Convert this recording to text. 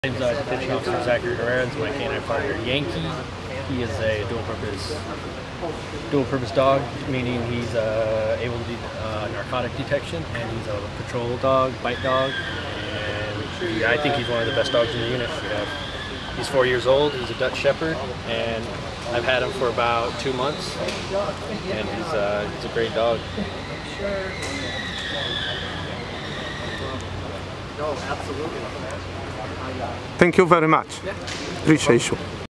My name's Detention Officer Zachary Herrera. It's my K-9 partner Yankee. He is a dual-purpose dog, meaning he's able to do narcotic detection, and he's a patrol dog, bite dog, and I think he's one of the best dogs in the unit. He's 4 years old. He's a Dutch Shepherd, and I've had him for about 2 months, and he's a great dog. Thank you very much. Appreciate you.